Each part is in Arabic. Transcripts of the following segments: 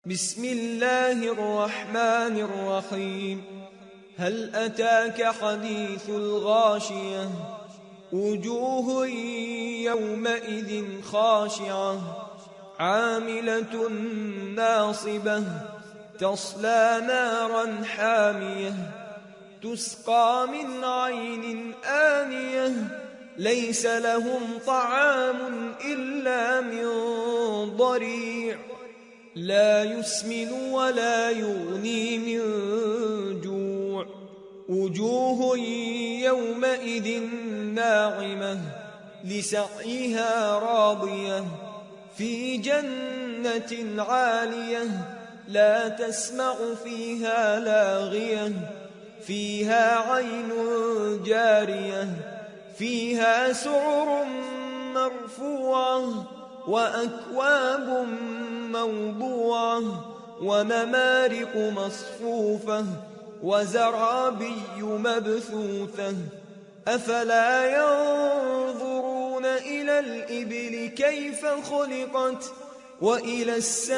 بسم الله الرحمن الرحيم. هل أتاك حديث الغاشية؟ وجوه يومئذ خاشعة عاملة ناصبة تصلى نارا حامية تسقى من عين آنية ليس لهم طعام إلا من ضريع لا يسمن ولا يغني من جوع. وجوه يومئذ ناعمة لسعيها راضية في جنة عالية لا تسمع فيها لاغية فيها عين جارية فيها سرر مرفوعة وأكواب موضوعة ونمارق مصفوفة وزرابي مبثوثة أفلا ينظرون إلى الإبل كيف خلقت وإلى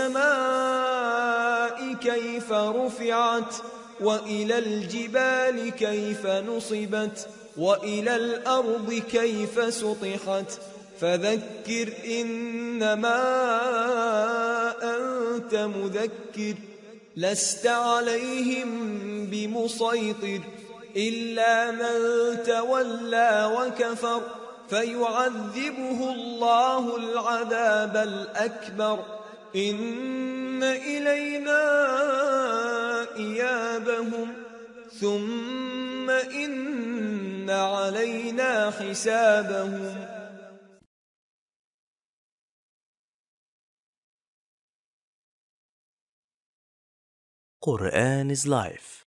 السماء كيف رفعت وإلى الجبال كيف نصبت وإلى الأرض كيف سطحت فذكر إنما أنت مذكر لست عليهم بمسيطر إلا من تولى وكفر فيعذبه الله العذاب الأكبر إن إلينا إيابهم ثم إن علينا حسابهم. Quran is life.